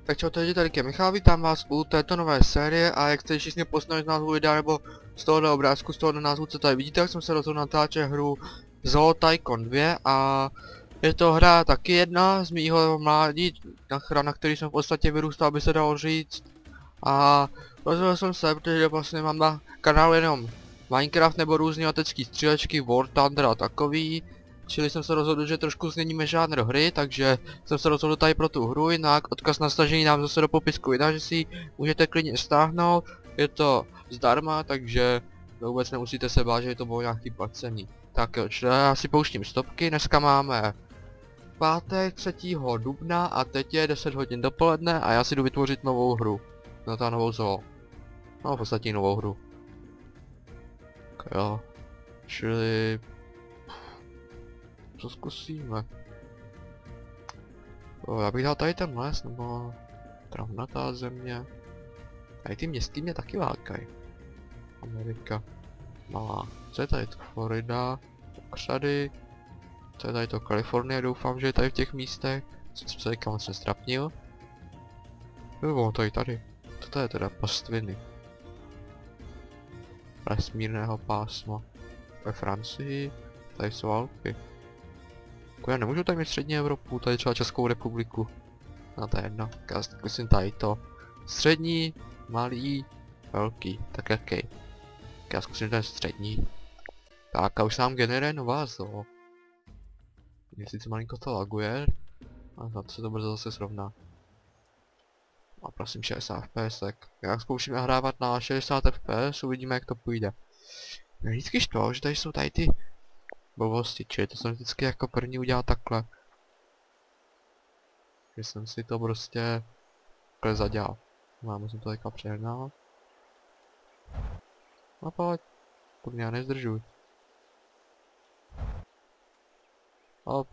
Tak čau, tady Michal, vítám vás u této nové série a jak jste všichni poznali z názvu videa nebo z tohoto obrázku, z tohoto názvu, co tady vidíte, tak jsem se rozhodl natáčet hru Zoo Tycoon 2 a je to hra taky jedna z mýho mládí, hra, na který jsem v podstatě vyrůstal, by se dalo říct. A rozhodl jsem se, protože vlastně mám na kanálu jenom Minecraft nebo různý letecký střílečky, War Thunder a takový. Čili jsem se rozhodl, že trošku změníme žánr hry, takže jsem se rozhodl tady pro tu hru, jinak odkaz na stažení dám zase do popisku videa, že si můžete klidně stáhnout, je to zdarma, takže vůbec nemusíte se bát, že je to bylo nějaký placený. Tak jo, já si pouštím stopky, dneska máme pátek 3. dubna a teď je 10 hodin dopoledne a já si jdu vytvořit novou hru. No ta novou zoo. No v podstatě novou hru. Tak jo, čili co zkusíme? Já bych dal tady ten les, nebo travnatá země. Tady ty městky mě taky lákají. Amerika. Malá. Co je tady to? Florida. Křady. Co je tady to? Kalifornie, doufám, že je tady v těch místech. Co se teďka moc nestrapnil? Jo, tady. Toto je teda pastviny. Vesmírného pásma. Ve Francii. Tady jsou Alpy. Já nemůžu tady mít střední Evropu, tady třeba Českou republiku. No to je jedno, já myslím tady to. Střední, malý, velký, tak jaký. Já zkusím ten střední. Tak a už nám generuje nová zoo. Mě sice malinko to laguje, a za to se to brzo zase srovná. A prosím 60 fps, tak já zkouším nahrávat na 60 fps, uvidíme jak to půjde. Mě vždycky štval, že tady jsou tady ty blbosti, čili to jsem vždycky jako první udělal takhle. Že jsem si to prostě takhle zadělal. Musím to teďka přehnat. No pojď. Pokud mě nezdržuj. Hop.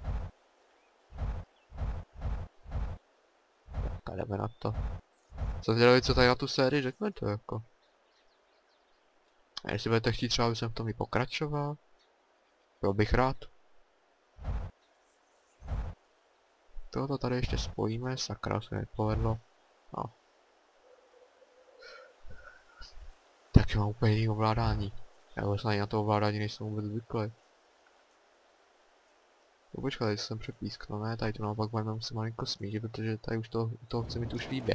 Tak jdeme na to. Co zvědavý, co tady na tu sérii řeknete jako. A jestli budete chtít třeba, aby jsem v tom i pokračoval. Byl bych rád. Tohoto tady ještě spojíme, sakra se nepovedlo. No. Tak mám úplně jiný ovládání. Já vlastně na to ovládání nejsem vůbec zvyklý. No počkat, tady jsem přepískl, ne, tady to naopak budeme se malinko smířit, protože tady už toho chce mít už výběh.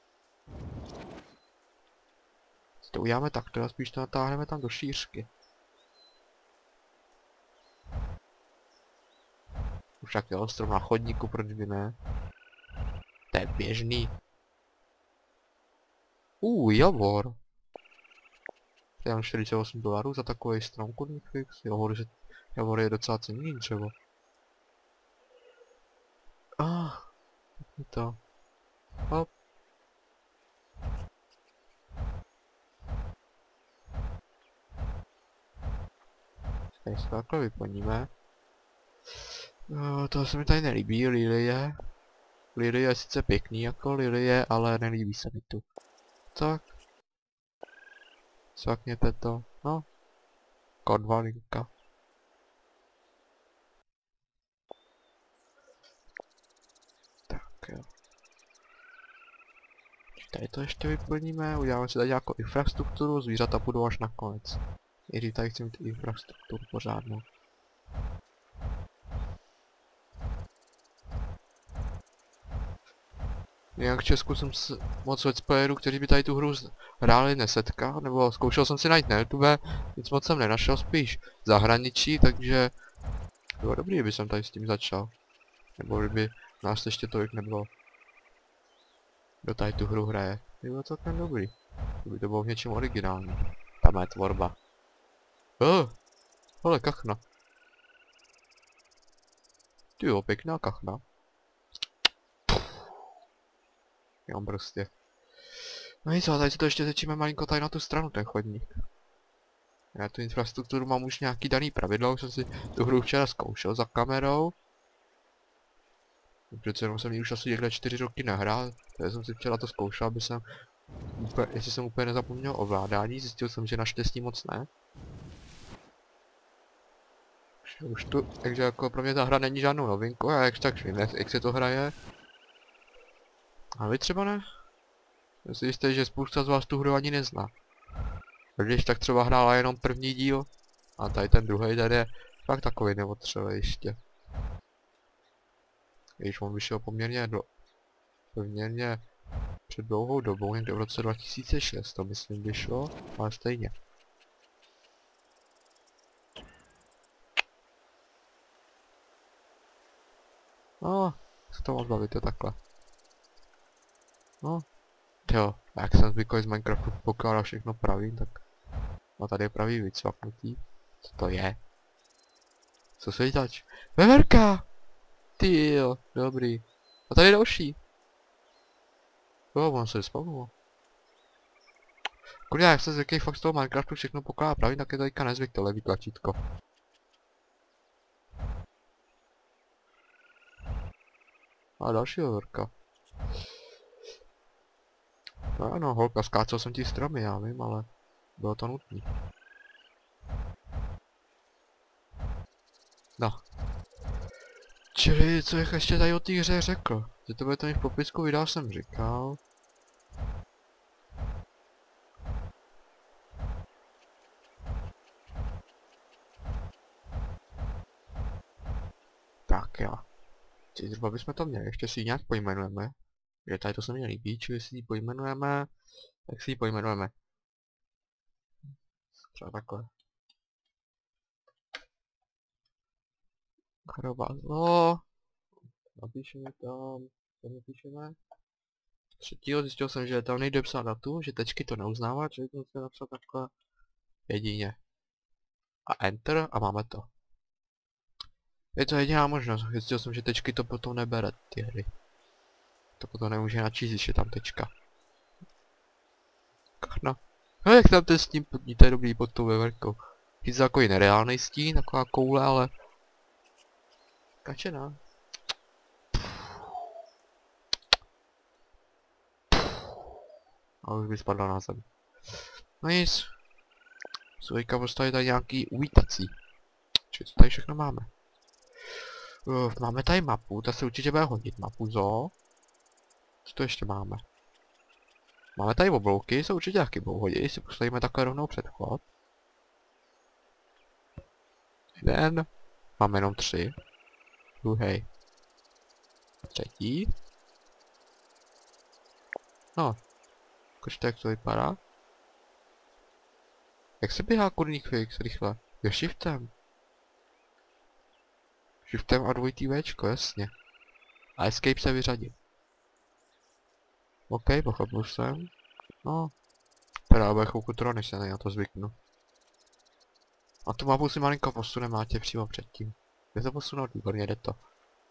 Si to uděláme takto a spíš to natáhneme tam do šířky. Už tak jo, strom na chodníku, proč by ne? To je běžný. Javor. To je jen $48 za takový strom, kurník fix. Javor je docela cenný třeba. To. Hop. Tady se takhle vyplníme. To se mi tady nelíbí, lilie. Lilie je sice pěkný jako lilie, ale nelíbí se mi tu. Tak. Svakněte to. No. Kodvalinka. Tak jo. Tady to ještě vyplníme, uděláme si tady nějakou infrastrukturu, zvířata budou až nakonec. I když tady chci mít infrastrukturu pořádnou. Jinak v Česku jsem moc let's playerů, kteří by tady tu hru hráli nesetkal, nebo zkoušel jsem si najít na YouTube, nic moc jsem nenašel, spíš zahraničí, takže bylo dobrý, kdyby jsem tady s tím začal. Nebo kdyby nás ještě tolik nebylo, kdo tady tu hru hraje. Bylo to celkem dobrý, kdyby to bylo v něčem originální. Tam je tvorba. Ale kachna. Tyjo, pěkná kachna. Já prostě. No nic, ale tady si to ještě začíme malinko tady na tu stranu, ten chodník. Já tu infrastrukturu mám už nějaký daný pravidlo, už jsem si tu hru včera zkoušel za kamerou. Přece jenom jsem ji už asi někde 4 roky nehrál, takže jsem si včera to zkoušel, aby jsem jestli jsem úplně nezapomněl ovládání, zjistil jsem, že naštěstí moc ne. Už tu, takže jako pro mě ta hra není žádnou novinku, a jak tak vím, jak se to hraje. A vy třeba ne? Já si jistý, že spousta z vás tu hru ani nezná. Když tak třeba hrála jenom první díl. A tady ten druhý tady je fakt takový neotřelý ještě. Když on vyšel poměrně před dlouhou dobou, někde v roce 2006 to myslím vyšlo, ale stejně. No, se to moc bavíte takhle. No, jo, jak jsem zvyklý z Minecraftu pokládal všechno pravý, tak... No tady je pravý vycvaknutý. Co to je? Co se tač? Veverka! Ty jo, dobrý. A tady je další. Jo, on se spavnul. Kurňa, jak se zvyklý fakt z toho Minecraftu všechno pokládá pravý, tak je to teďka nezvyk to levý tlačítko. A další veverka. No ano, holka, skácel jsem ti stromy, já vím, ale bylo to nutné. No. Čili, co bych ještě tady o té hře řekl? Že to bude to mi v popisku videa jsem říkal. Tak jo. Zhruba bychom to měli, ještě si ji nějak pojmenujeme. Že tady to se mi líbí, čili si ji pojmenujeme. Tak si ji pojmenujeme. Třeba takhle. Chrobazlo. Napíšeme tam. Co napíšeme? Třetího zjistil jsem, že tam nejde psát datum, že tečky to neuznává, čili to musíme napsat takhle jedině. A enter a máme to. Je to jediná možnost, zjistil jsem, že tečky to potom nebere ty hry. To potom nemůže načíst, když je tam tečka. No. No jak tam ten stín, to je dobrý pod tou veverkou. Je to takový nereálný stín, taková koule, ale... Kačená. A už by spadla na zem. No nic. Svojka postavit tady nějaký uvítací. Čili co tady všechno máme? Máme tady mapu, ta se určitě bude hodit, mapu zoo. Co to ještě máme? Máme tady oblouky, se určitě taky budou hodit, si postavíme takhle rovnou předchod. Jeden. Máme jenom 3. Druhý. Třetí. No. Kočte, jak to vypadá. Jak se běhá kurník fix rychle? Jo, shiftem. Shiftem a dvojitý Včko, jasně. A escape se vyřadí. OK, pochopil jsem. No. Teda bude chvilku trvat, než se na to zvyknu. A tu mapu si malinko posune, máte přímo předtím. Jde to posunout, výborně, jde to.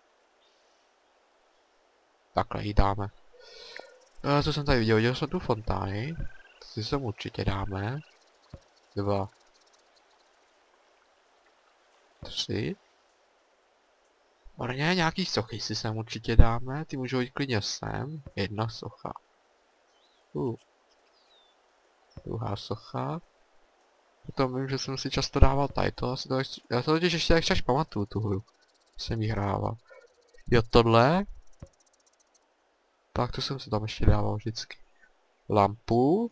Takhle ji dáme. Co jsem tady viděl jsem tu fontány. To si sem určitě dáme. 2. 3. Orně, nějaký sochy si sem určitě dáme, ty můžou jít klidně sem. 1 socha. Druhá socha. Potom vím, že jsem si často dával tady to, já to totiž ještě jak pamatuju tu hru. Jsem jí hrával. Jo, tohle. Tak to jsem si tam ještě dával vždycky. Lampu.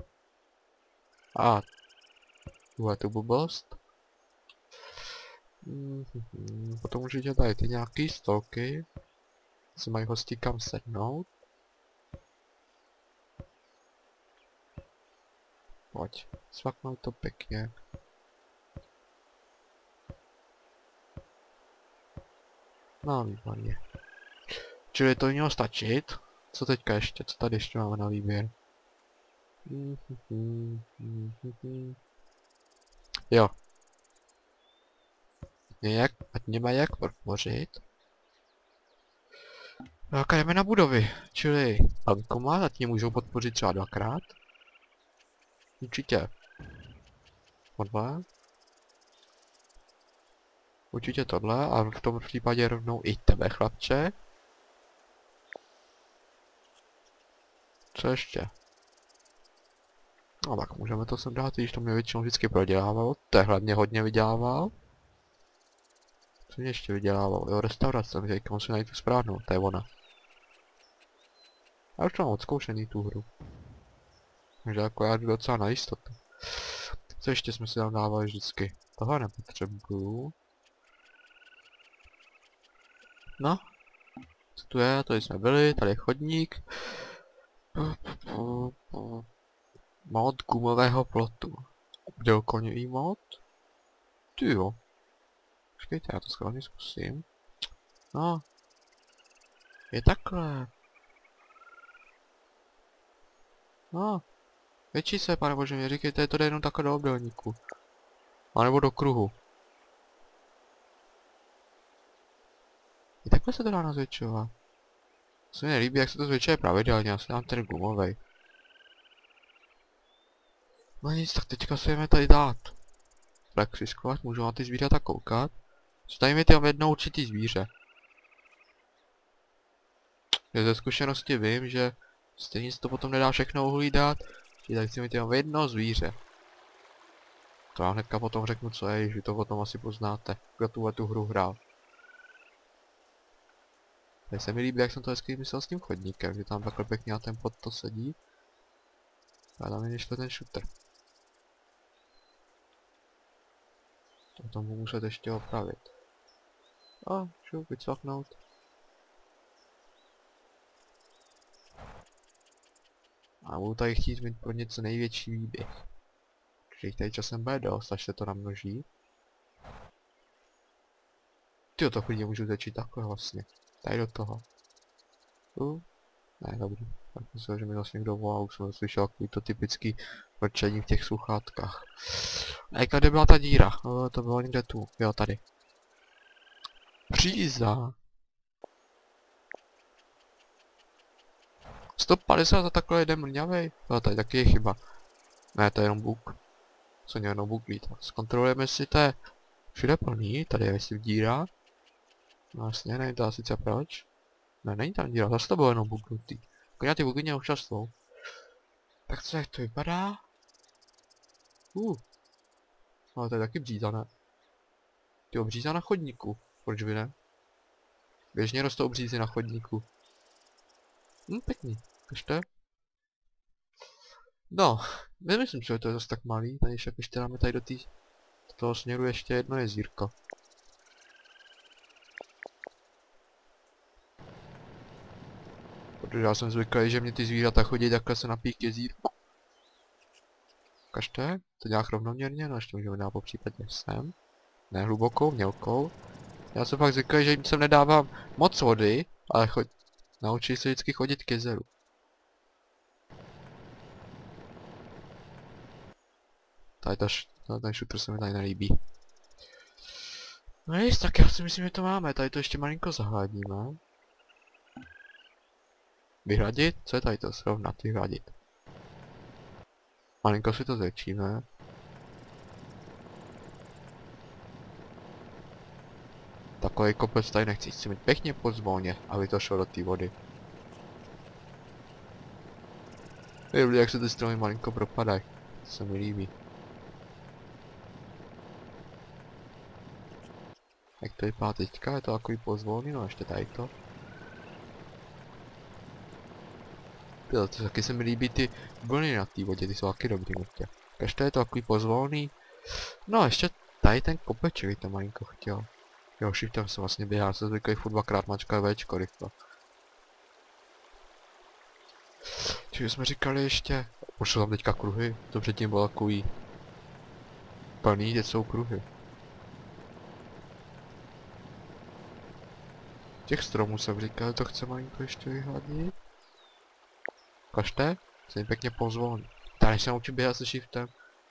A tuhle tu blbost. Potom určitě tady ty nějaký stolky. Si mají hosti kam sednout. Pojď, svaknout to pěkně. No, výborně. Čili to mělo stačit. Co teďka ještě? Co tady ještě máme na výběr? Jo. Ať mě má jak podpořit. Tak jdeme na budovy. Čili bankomat, ať mě můžou podpořit třeba 2krát. Určitě. Tohle. Určitě tohle a v tom případě rovnou i tebe, chlapče. Co ještě? No tak můžeme to sem dát, když to mě většinou vždycky prodělávalo. Tehle mě hodně vydělával. Co mě ještě vydělával? Jo, restaurace, teďka musím najít tu správnou, to je ona. Já už to mám odzkoušený tu hru. Takže jako já jdu docela na jistotu. Co ještě jsme si tam dávali vždycky? Tohle nepotřebuju. No. Co tu je? Tady jsme byli, tady je chodník. Mod gumového plotu. Dělkoňový mod? Ty jo. Počkejte, já to schválně zkusím. No. Je takhle. No. Větší se, pane bože, mě říkejte, to jde jenom takhle do obdélníku. A nebo do kruhu. I takhle se to dá nazvětšovat. Co mi nelíbí, jak se to zvětšuje pravidelně, já si dám ten gumovej. No nic, tak teďka si jdeme tady dát. Plexiskovat, můžu na ty zvířata koukat. Co tady mi tam jedno určitý zvíře. Já ze zkušenosti vím, že stejně se to potom nedá všechno uhlídat. Tak si mi tam jedno zvíře. To vám hnedka potom řeknu, co je, že vy to potom asi poznáte, kdo tu hru hrál. Tady se mi líbí, jak jsem to hezky myslel s tím chodníkem, že tam takhle pěkně na ten pod to sedí. A tam je ještě ten shooter. To tomu budu muset ještě opravit. A, šup, vycvaknout. A budu tady chtít mít pro něco největší výběh. Takže jich tady časem bude dost, až se to namnoží. Tyjo, to chodí můžu začít takhle vlastně. Tady do toho. Ne, dobrý. Tak myslím, že mi vlastně někdo volá, už jsem slyšel takový to typický vrčení v těch sluchátkách. A kde byla ta díra? To bylo někde tu. Jo, tady. Příza. 150 za takhle jeden mrňavej. Jo, tady taky je chyba. Ne, to je jenom buk. Co mě jenom buk lítá. Zkontrolujeme si, to je všude plný, tady je myslím díra. No jasně, nevím to sice proč. Ne, není tam díra, zase to bylo jenom buknutý. Koně ty buky mě občas jsou. Tak co, jak to vypadá? Ale to je taky bříza, ne? Ty bříza na chodníku. Proč by ne? Běžně rostou břízy na chodníku. Pěkný. Kažte? No, nemyslím, že to je zase tak malý, tady ještě dáme tady do toho směru ještě jedno jezírko. Protože já jsem zvyklý, že mě ty zvířata chodí takhle se napít k jezírku. Kažte? To nějak rovnoměrně, no ještě můžeme dát po případě sem. Ne hlubokou, mělkou. Já jsem fakt zvyklý, že jim sem nedávám moc vody, ale naučí se vždycky chodit k jezeru. Tady ten shooter se mi tady nelíbí. No nic, tak já si myslím, že to máme. Tady to ještě malinko zahladíme. Vyhladit? Co je tady to? Srovnat, vyhladit. Malinko si to zvětšíme. Takový kopec tady nechci, chci mít pěkně pozvolně, aby to šlo do té vody. Dobrý, jak se ty stromy malinko propadají. To se mi líbí. Jak to vypadá teďka? Je to takový pozvolný, no ještě tady to. To taky se mi líbí ty vlny na té vodě, ty jsou taky dobrý nutě. Každé je to takový pozvolný. No ještě tady ten kopeček by to malinko chtěl. Jo, shiftem se vlastně běhá, se zvyklý furt dvakrát mačka Včko rychle. Čiže jsme říkali ještě, pošlu tam teďka kruhy, to předtím bylo takový plný, teď jsou kruhy. Těch stromů jsem říkal, to chce malinko ještě vyhladit. Kažte, jsem pěkně pozvolný. Tady se naučím běhat se shiftem.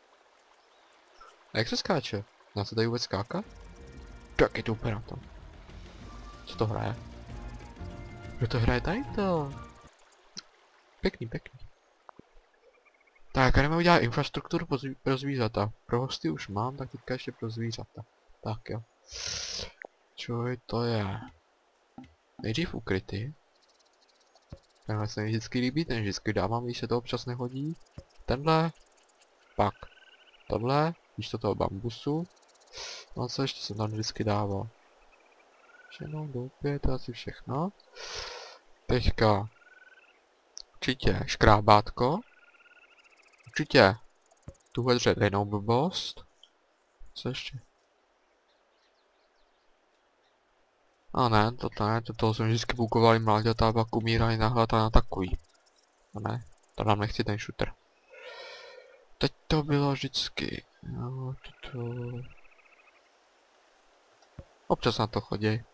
A jak se skáče? Dá se tady vůbec skákat? Tak je to úplně na tom. Co to hraje? Kdo to hraje tady to? Pěkný, pěkný. Tak, a jdeme udělat infrastrukturu pro zvířata. Pro hosty už mám, tak teďka ještě pro zvířata. Tak jo. Čuj, to je... Nejdřív ukryty. Tenhle se mi vždycky líbí, ten vždycky dávám, když se to občas nehodí. Tenhle. Pak. Tohle. Víš to toho bambusu. No co ještě jsem tam vždycky dával? Všechno, doupě, to asi všechno. Teďka. Určitě škrábátko. Určitě tuhle dřevěnou blbost. Co ještě? A ne, to ne, toho jsem vždycky bukovali mláďata, pak umírali na hlad a na takový. A ne, to nám nechci ten shooter. Teď to bylo vždycky. No, občas na to chodí.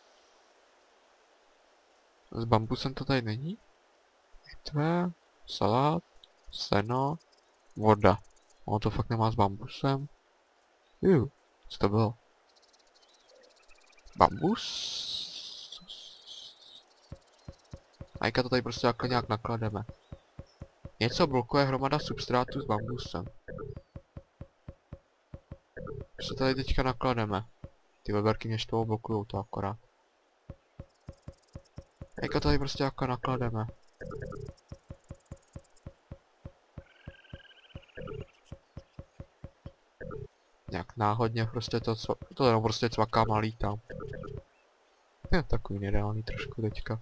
S bambusem to tady není? Tvé, salát, seno, voda. Ono to fakt nemá s bambusem. Co to bylo? Bambus? Ajka to tady prostě jako nějak naklademe. Něco blokuje hromada substrátu s bambusem. Co tady teďka naklademe? Ty veberky mě štvou, blokujou to akorát. Ajka tady prostě jako naklademe. Nějak náhodně prostě to jenom prostě cvakám a lítám. Je takový nereálný trošku teďka.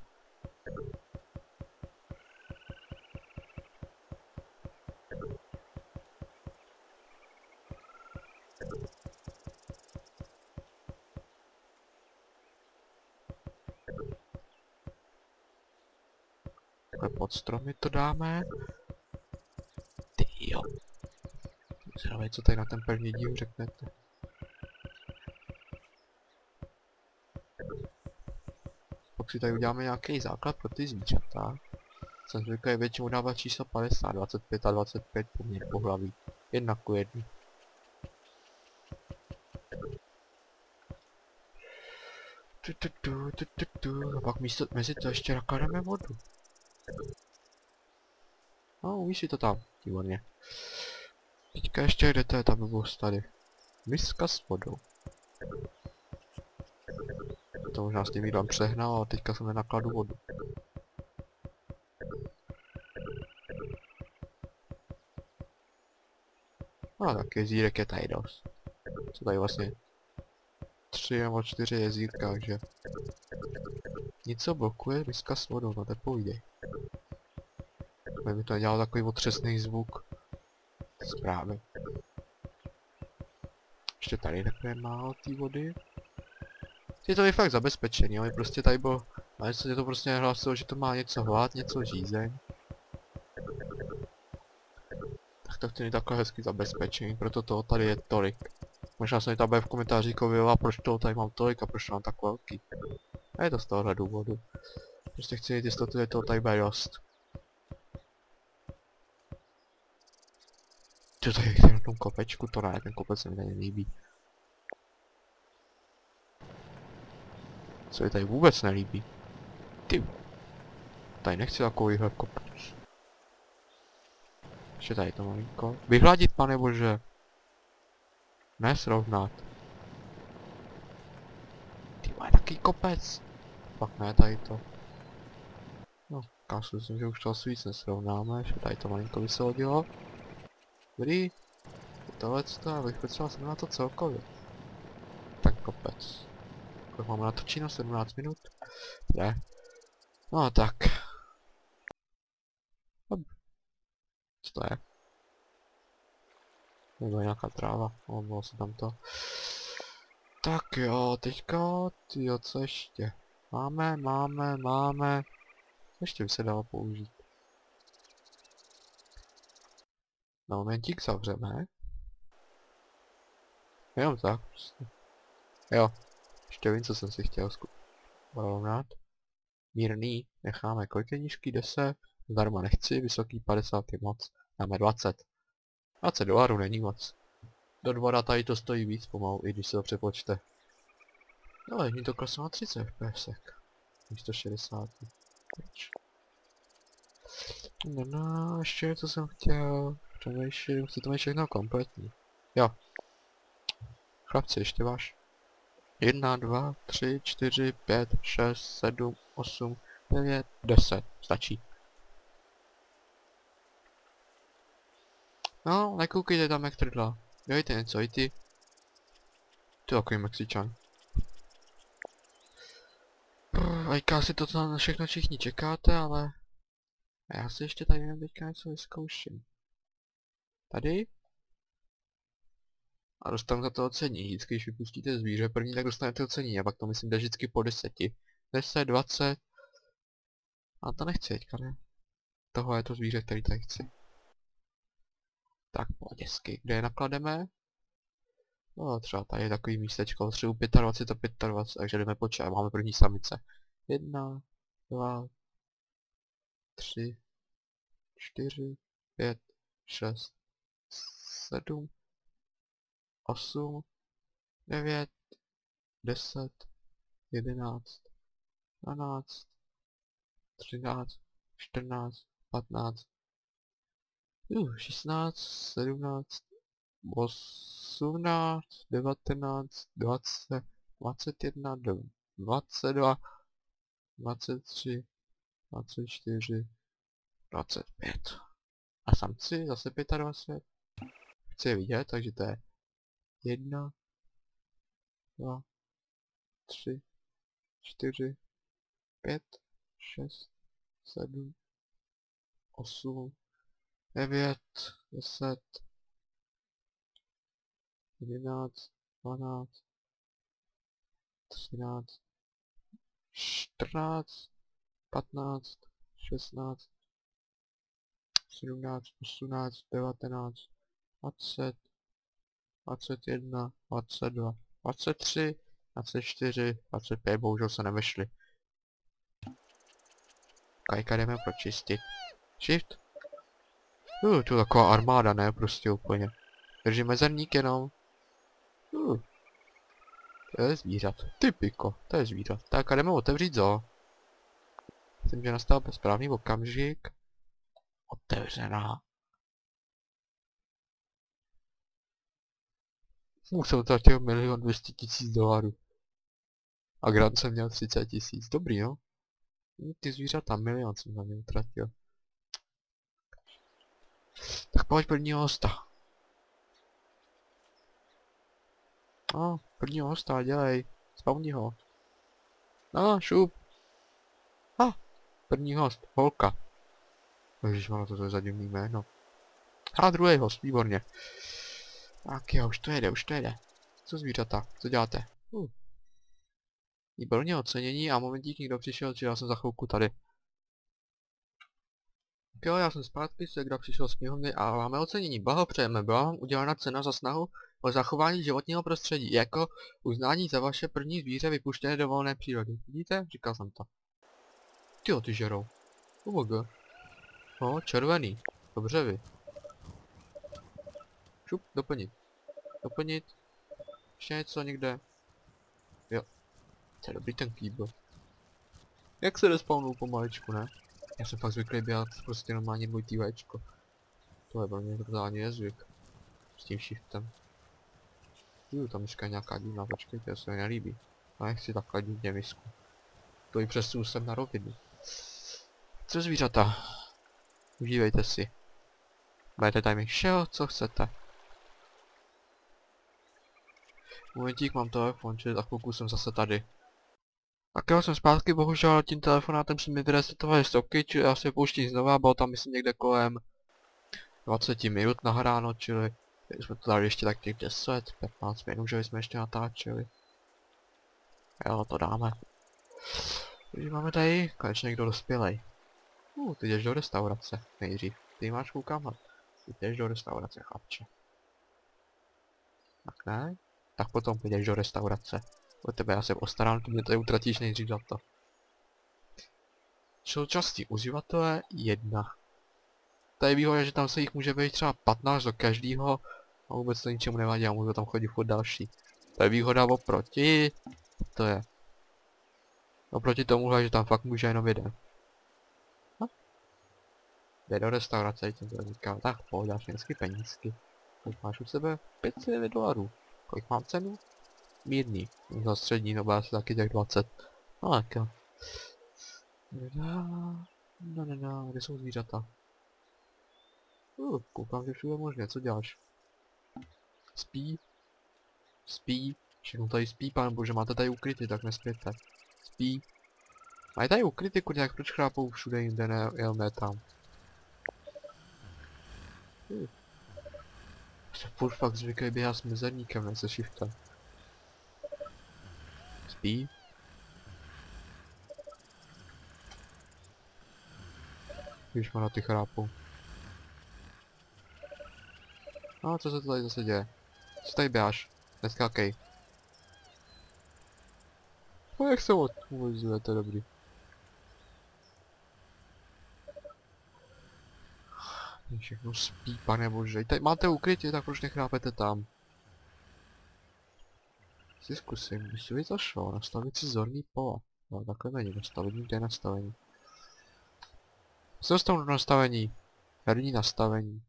Takhle pod stromy to dáme. Ty jo. Zdravé, co tady na ten první díl řeknete. Pak si tady uděláme nějaký základ pro ty zvířata. Jsem zvyklý většinou dávat číslo 50, 25 a 25 poměr pohlaví. 1:1. A pak mezi to ještě nakládáme vodu. No, umíš si to tam, výborně. Teďka ještě kde to je ta blbost tady. Miska s vodou. To možná s tím jídlem přehnal, ale teďka jsem nenakladu vodu. No tak jezírek je tady dost. Co tady vlastně 3 nebo 4 jezírka, takže něco blokuje miska s vodou, no tak povídej. Kdyby to nedělal takový otřesný zvuk. Správně. Ještě tady takové málo té vody. Je to je fakt zabezpečený, ale prostě tady bylo, ale se to prostě nehlásilo, že to má něco hlad, něco žízeň. Tak to chtěli takhle hezky zabezpečený, proto toho tady je tolik. Možná se mi tam bude v komentářích a proč toho tady mám tolik a proč mám tak velký. A je to z tohohle důvodu. Prostě chci mít jistotu, že toho tady bude dost. Co tady je na tom kopečku? To ne, ten kopec se mi tady nelíbí. Co mi tady vůbec nelíbí? Ty. Tady nechci takovýhle kopec. Ještě tady to malinko. Vyhladit, pane bože. Ne srovnat. Ty má taký kopec. Pak ne, tady to. No, kásu myslím, že už to asi víc nesrovnáme. Ještě tady to malinko by se hodilo. Dobrý. Tohleto, abych potřeboval jsem na to celkově. Ten kopec. Kolik máme natočeno? 17 minut? Ne. No tak. Co to je? Nebo nějaká tráva, bylo se tam to. Tak jo, teďka, tyjo, co ještě? Máme. Co ještě by se dalo použít? Na momentík zavřeme. Jenom tak, prostě. Jo, ještě vím, co jsem si chtěl porovnat. Mírný, necháme kolik knížky, 10, zdarma nechci, vysoký 50 je moc, dáme 20. 20 dolarů není moc. Do 2 tady to stojí víc pomalu, i když se to přepočte. No, není to kleslo na 30 fps. Místo 60. Proč? No, ještě co jsem chtěl. Přemýšlím, chci to mít všechno kompletní. Jo. Chlapci, ještě váš. 1, 2, 3, 4, 5, 6, 7, 8, 9, 10. Stačí. No, nekoukejte tam jak trdla. Dělejte něco, i ty. Ty takový Mexičan. Ajka si to na všechno všichni čekáte, ale A já si ještě tady jen teďka něco vyzkouším. Tady. A dostanu za to ocení. Vždycky, když vypustíte zvíře první, tak dostanete ocení. A pak to myslím jde vždycky po 10. 10, 20. A to nechci teďka, ne? Toho je to zvíře, který tady chci. Tak, poděsky. Kde je naklademe? No, třeba tady je takový místečko. Třeba 25 a 25, takže jdeme počítat. Máme první samice. 1, 2, 3, 4, 5, 6, 7, 8, 9, 10, 11, 12, 13, 14, 15, 16, 17, 18, 19, 20, 21, 22, 23, 24, 25. A samci zase 25. Chci je vidět, takže to je 1, 2, 3, 4, 5, 6, 7, 8, 9, 10, 11, 12, 13, 14, 15, 16, 17, 18, 19, 20, 21, 22, 23, 24, 25, bohužel se nevešly. Kajka jdeme pročistit. Shift. To je taková armáda, ne? Prostě úplně. Držíme zrník jenom. To je zvířat. Typiko, to je zvířat. Tak a jdeme otevřít zoo. Myslím, že nastal správný okamžik. Otevřená. Musel utratil 1 200 000 dolarů. A grant jsem měl 30 000. Dobrý, no. Ty zvířata, 1 milion jsem za ně utratil. Tak pojď prvního hosta. No, prvního hosta, dělej. Spavni ho. No, šup. První host, holka. Ježišmano, to je zadivný jméno. A druhý host, výborně. Tak jo, už to jede. Co zvířata, co děláte? Výborně ocenění a momentík někdo přišel, či já jsem za chvilku tady. Tak jo, já jsem zpátky, Segra přišel z knihovny a máme ocenění. Blahopřejeme, byla vám udělána cena za snahu o zachování životního prostředí, jako uznání za vaše první zvíře vypuštěné do volné přírody. Vidíte? Říkal jsem to. Tyjo, ty žerou. UVG. No, červený. Dobře vy. Šup, doplnit. Doplnit. Ještě něco někde. Jo. To je dobrý ten kýbl. Jak se respawnul pomaličku, ne? Já jsem fakt zvyklý běhat prostě normálně dvojitý vajíčko. To je pro mě totálně nezvyk. S tím shiftem. Tam myška nějaká divná, počkejte, to se mi nelíbí. A nechci takhle divně misku. To i přesunu sem na rovinu. Co zvířata? Užívejte si. Budete tady mít všeho, co chcete. Momentík, mám telefon, čili za chvilku jsem zase tady. Tak jo, jsem zpátky, bohužel tím telefonátem se mi vyresetovaly stoky, čili já si pouštím znova, bylo tam myslím někde kolem 20 minut nahráno, čili jsme to dali ještě tak těch 10, 15 minut, že jsme ještě natáčeli. Jo, to dáme. Takže máme tady konečně někdo dospělej. Ty jdeš do restaurace nejdřív. Ty máš koukám, ty jdeš do restaurace, chlapče. Tak ne? Tak potom jdeš do restaurace. O tebe já se postarám, ty mě tady utratíš nejdřív za to. Součástí uživatelé 1. Tady je výhoda, že tam se jich může být třeba 15 do každého a vůbec to ničemu nevadí a můžu tam chodit furt další. To je výhoda oproti... To je. Oproti tomuhle, že tam fakt může jenom jeden. Jde do restaurace, tím to říká, tak pojď, dáš mi hezky penízky. Kolik máš u sebe? 500 dolarů. Kolik mám cenu? Mírný. Za střední, no asi taky těch 20. No tak jo. No, kde jsou zvířata? Koukám, že všude možně, co děláš? Spí? Spí? Všechno tady spí, pane bože, máte tady ukryty, tak nespěte. Spí? Mají tady ukryty, kurňák, proč chrápou všude jinde, ne tam? Se furt fakt zvyklý běhat s mezerníkem, ne se shiftem. Spí? Když má na ty chrápou. No, co se to tady zase děje? Co tady běháš? Neskákej. No, jak se odvozuje, to je dobrý. Všechno spí, pane bože. Tady máte ukrytí, tak proč nechrápete tam? Si zkusím, když by to šlo, nastavit si zorný pole. No, takhle není nastavení, to je nastavení. Co dostanu do nastavení? Herní nastavení.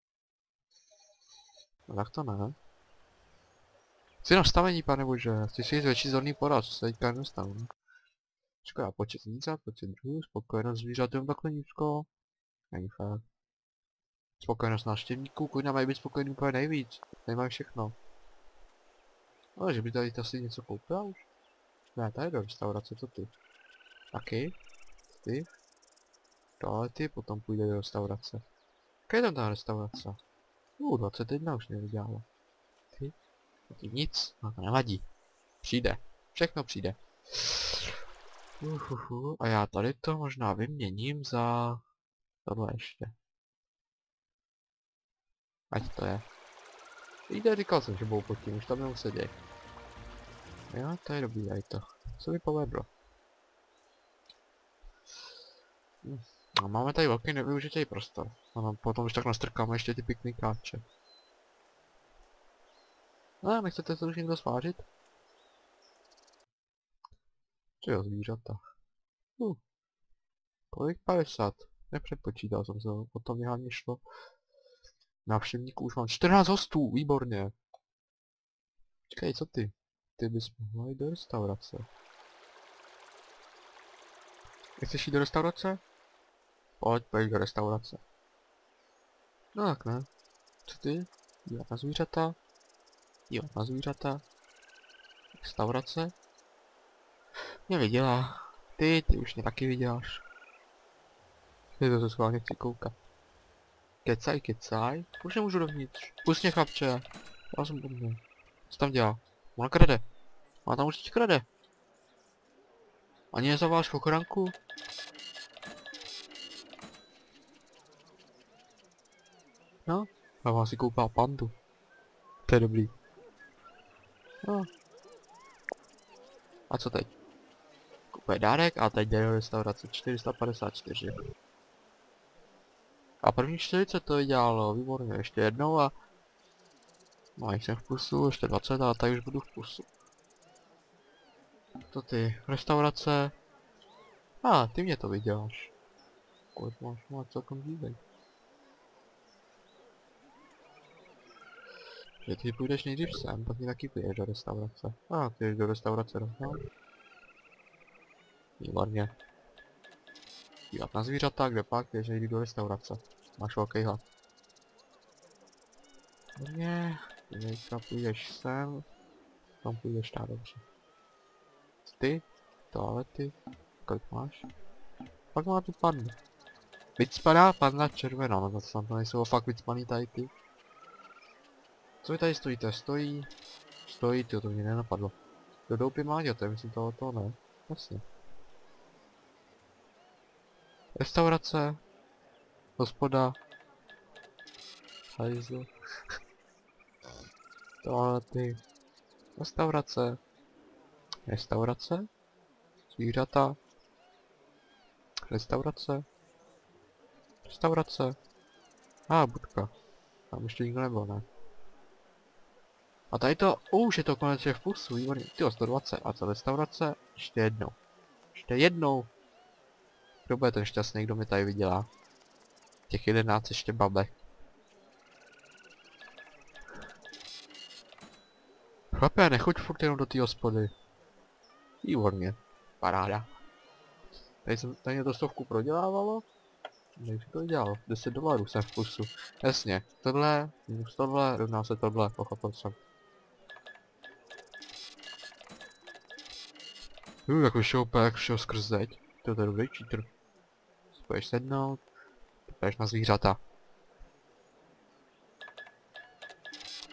No tak to ne. Chci nastavení, pane bože, chci si jít větší zorný pole, co se teďka nedostanu. Škoda, počet zvířat, počet druhů, spokojenost zvířat, jenom takhle nízko. Není fér. Spokojenost návštěvníků, kurňa mají být spokojený úplně nejvíc. Tady mají všechno. Ale že by tady asi něco koupila už? Ne, tady do restaurace, co ty? Taky? Ty? Toalety, potom půjde do restaurace. Jaká je tam ta restaurace? 21 už nevydělalo. Ty? Ty nic, no to nevadí. Přijde. Všechno přijde. A já tady to možná vyměním za... tohle ještě. Ať to je. Jde, říkal jsem, že budou pod tím, už tam nemuseděj. Jo, to je dobrý, aj to. Co mi povedlo? A máme tady velký nevyužitý prostor. A potom už tak nastrkáme ještě ty piknikáče. No, nechcete se už někdo svážit? Co jo, zvířata. Kolik? 50. Nepředpočítal jsem se, potom mě hlavně šlo. Návštěvníků už mám 14 hostů, výborně. Čekaj, co ty? Ty bys mohla jít do restaurace. Nechceš jít do restaurace? Pojď do restaurace. No tak ne. Co ty? Dívat na zvířata. Dívat na zvířata. Restaurace. Mě viděla. Ty už mě taky viděláš. Ty to se schválně chci koukat. Kecaj. Už nemůžu dovnitř. Pust mě, chlapče. Já jsem podně. Co tam dělá? Ona krade. Ona tam určitě krade. Ani nezavoláš k ochranku? No, a vám si koupá pandu. To je dobrý. No. A co teď? Kupuje dárek a teď jde do restaurace 454. A první 40 to vydělalo, výborně, ještě jednou a... No, jsem v plusu, ještě 20 a tady už budu v plusu. To ty, restaurace... Ty mě to vyděláš. Kolik máš celkom dílej. Že ty půjdeš nejdřív sem, pak mi taky půjdeš do restaurace. Ty jdeš do restaurace rovnou. Výborně. Dívat na zvířata, kde pak jdeš nejdi do restaurace. Máš velký hlad. Výborně. Teďka půjdeš sem. Tam půjdeš tak dobře. Ty? Toalety. Kolik máš? Pak má tu pandu. Vycpaná panda červená, no to tam to nejsou fakt vycpaný tady ty. Co vy tady stojíte? Stojí, to mě nenapadlo. Do doupy mláďata, myslím toho ne. Jasně. Restaurace. Hospoda. Hajzl. Toalety. Restaurace. Zvířata. Restaurace. Budka. Tam ještě nikdo nebyl, ne? A tady to, už je to konečně v plusu, výborně. Tyjo, 120. A co restaurace? Ještě jednou. Kdo bude ten šťastný, kdo mi tady vydělá? Těch 11 ještě babek. Chlape, nechoď furt jenom do té hospody. Výborně. Paráda. Tady mě to stovku prodělávalo? Jak to dělalo? $10 jsem v plusu. Jasně. Tohle, minus tohle, rovná se tohle, pochopil jsem. Jak vyšel úplně, jak šel skrz zeď. To je dobrý cheater. Spoješ sednout. Půjdeš na zvířata.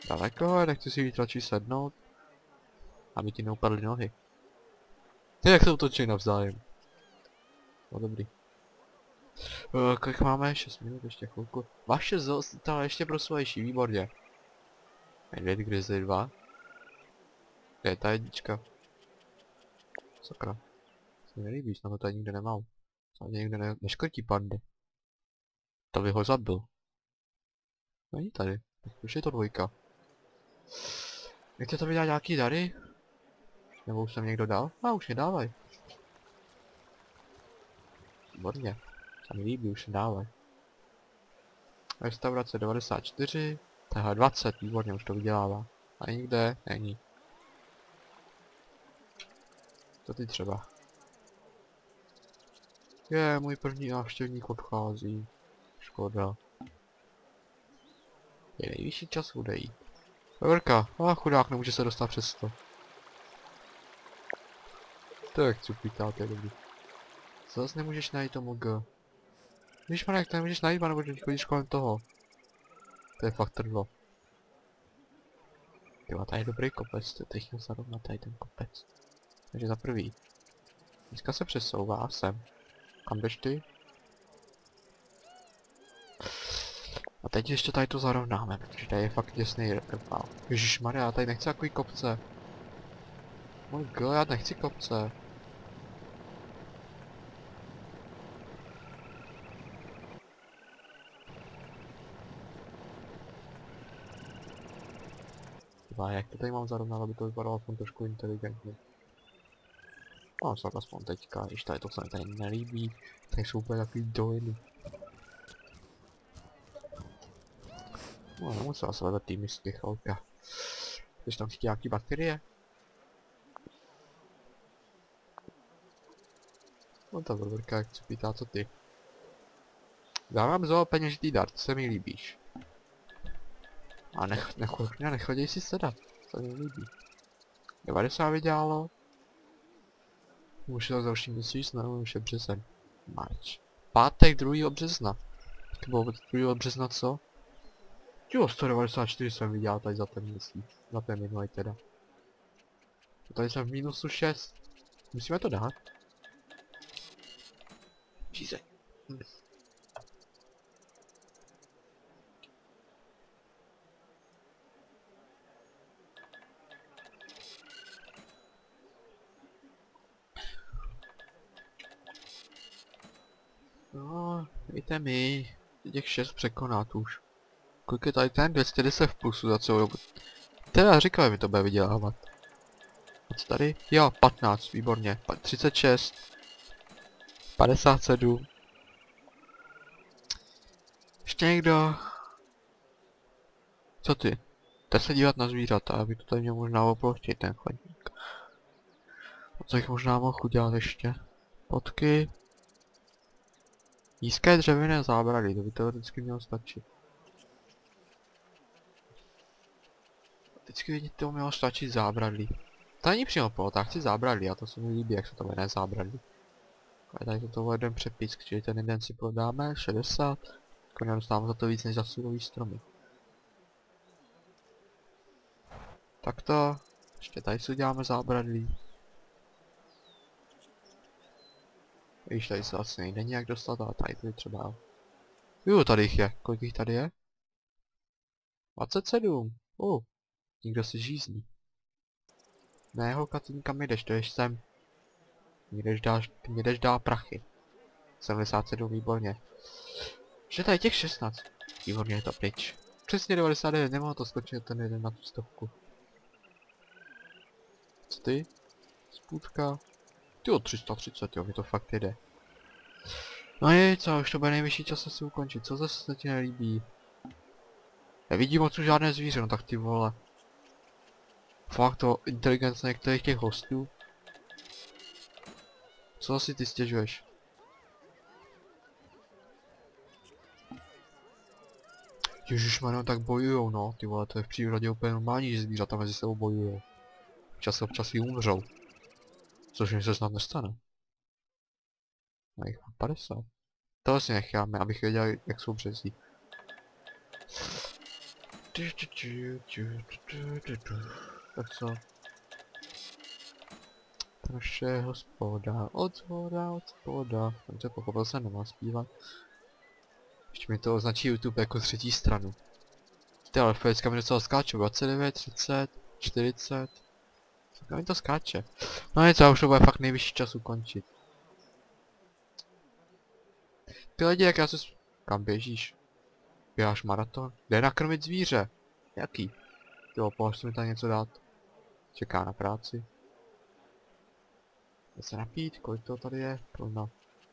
Daleko, nechci si víc radši sednout, aby ti neupadly nohy. Ty jak se utočí navzájem. No dobrý. Kolik máme? 6 minut, ještě chvilku. Vaše zostala ještě proslejší, výborně. Medvěd Grizzly 2. Kde je ta jednička? Sakra. Se mi nelíbí, snad to tady nikde nemám. Snad nikde neškrtí pandy. To by ho zabil. Není tady. Už je to dvojka. Nechce to vydat nějaký dary? Nebo už jsem někdo dal? A už mě dávaj. Výborně. Se mi líbí, už mě dávaj. Restaurace 94. Tahle 20, výborně, už to vydělává. A nikde není. To ty třeba. Můj první návštěvník odchází. Škoda. Je nejvyšší čas odejít. Vrka, chudák, nemůže se dostat přes to. Tak, cupítá, to je dobrý. Zase nemůžeš najít tomu G. Když pane, jak to nemůžeš najít, nebo chodíš kolem toho. To je fakt trvlo. Tyva, tady je dobrý kopec, to je teď zarovnat tady ten kopec. Takže za prvý. Dneska se přesouvá sem. Kam jdeš ty? A teď ještě tady to zarovnáme, protože tady je fakt těsný rval. Ježišmarja, já tady nechci takový kopce. Můj god, já nechci kopce. Tyba, jak to tady mám zarovnat, aby to vypadalo aspoň trošku inteligentně. No, tak aspoň teďka, když tady to se mi tady nelíbí, tady jsou úplně takový dojny. No, nemusela se hledat tým misky, chalka. Chceš tam chytit nějaký bakterie? No ta vrvrka, jak se pýtá, co ty? Dávám zo peněžitý dart, se mi líbíš. A nechodí si sedat, to mi líbí. 90 vydělalo. Už je to další měsíc, no, už je březen. Marč. Pátek 2. března. To bylo 2. března co? Jo, 194 jsem viděl tady za ten měsíc. Za ten minulý teda. A tady jsem v minusu 6. Musíme to dát. Číze. No, dejte mi. Těch 6 překonat už. Kolik je tady ten? 210 v plusu za celou dobu. Teda říkali mi to bude vydělávat. A co tady? Jo, 15, výborně. 36. 57. Ještě někdo? Co ty? Jde se dívat na zvířata, aby to tady měl možná oploštit ten chodník. A co jich možná mohl udělat ještě? Potky. Nízké dřevěné zábrady, to by to vždycky mělo stačit. Vždycky vidíte, to mělo stačit zábradlí. To není přímo plot, já chci zábradlí a to se mi líbí, jak se to jmenuje zábradlí. A tady toto jeden přepisk, čili ten jeden si prodáme, 60. Konec dostáváme za to víc než za surový stromy. Tak to, ještě tady si uděláme zábradlí. Víš, tady se asi nejde nějak dostat, ale tady to třeba. Jo, tady jich je, kolik jich tady je? 27, nikdo si žízní. Ne, holka, ty nikam jdeš, to jdeš sem. Mě jdeš dál prachy. 77, výborně. Že tady těch 16. Výborně, je to pryč. Přesně 99, nemohl to skočit ten jeden na tu 100. Co ty? Spůdka. Tyjo, 330, jo, mi to fakt jde. No je, co, už to bude nejvyšší čas asi ukončit, co zase se ti nelíbí? Nevidím moc žádné zvíře, no tak ty vole. Fakt to inteligence některých těch hostů. Co asi ty stěžuješ? Ježišmarja, tak bojujou, no, ty vole, to je v přírodě úplně normální, že zvířata mezi sebou bojujou. Čas občas jí umřou. Což mi se snad nestane. No jich mám 50. To asi necháme, abych věděl, jak jsou březí. Tak co? Naše hospoda, od spoda. Jsem to pochopil, jsem nemá zpívat. Ještě mi to označí YouTube jako třetí stranu. Ty ale FPSka mi docela skáče, 29, 30, 40. Tak mi to skáče. No něco, já už to bude fakt nejvyšší čas ukončit. Ty lidi, jak já se... Kam běžíš? Běháš maraton? Jde nakrmit zvíře. Jaký? Jo, pohleď mi tam něco dát. Čeká na práci. Jde se napít, kolik toho tady je? Plno.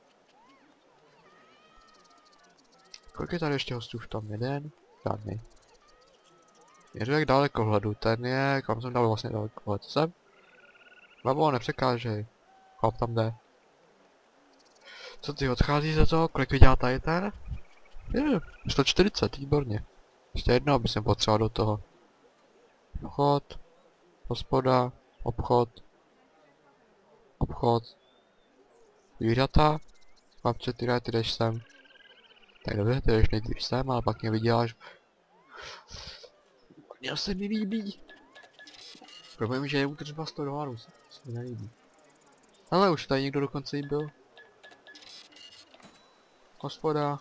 Kolik je tady ještě hostů v tom? Jeden? Žádný. Jedu jak dalekohledu, ten je, kam jsem dal vlastně dalekohled, sem? Babo, nepřekážej. Chlap tam jde. Co ty, odchází za to? Kolik vydělá tady ten? Je, 140, výborně. Ještě jedno, aby jsem potřeboval do toho. Obchod. Hospoda. Obchod. Obchod. Zvířata. Chlapče, ty jdeš sem. Tak dobře, ty jdeš nejdřív sem, ale pak mě vyděláš. Mně se mi líbí. Problém, že je mu třeba 100 dolarů, se mi nelíbí. Ale už tady někdo dokonce jí byl. Hospoda.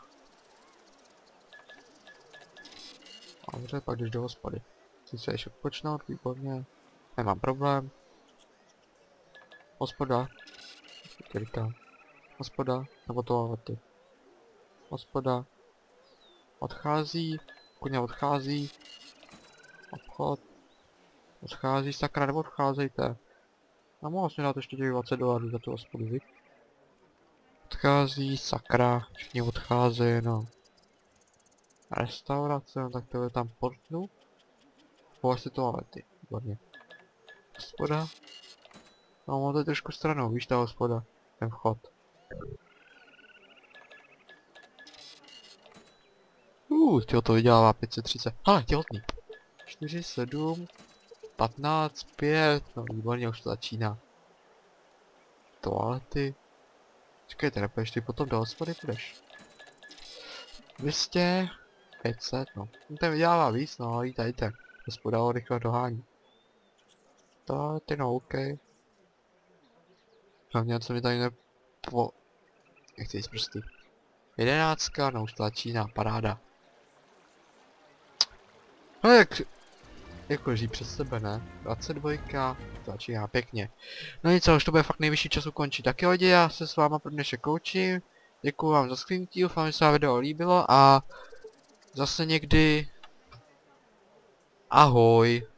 Dobře, pak jdeš do hospody. Chci se ještě odpočnout, výborně. Nemám problém. Hospoda. Říkám. Hospoda, nebo toalety. Hospoda. Odchází. Kuně odchází. Obchod. Odchází, sakra, nebo odcházejte. A mohl jsem dát ještě těch 20 dolarů za tu hospodu, viď? Odchází, sakra, všichni odcházejí, no. Restaurace, no tak to je tam portnu. Považ si toalety, výborně. Hospoda. No, to je trošku stranou, víš, ta hospoda. Ten vchod. Tyjo, to vydělává 530. Ale, těhotný. 4, 7, 15, 5, no výborně, už to začíná. Toalety. Čekajte, nepůjdeš ty potom do hospody, půjdeš. 200, 500, no. Ten vydělává víc, no, ale jíte. Hospoda ho rychle dohání. Toalety, no, OK. Hlavně, co mi tady nechci jít prsty. 11, no už to začíná, paráda. No jak... Jako leží přes sebe, ne? 22, to začíná pěkně. No nic, už to bude fakt nejvyšší čas ukončit. Tak jo lidi, já se s váma pro dnešek loučím. Děkuju vám za sklinutí, doufám, že se vám video líbilo a... Zase někdy... Ahoj.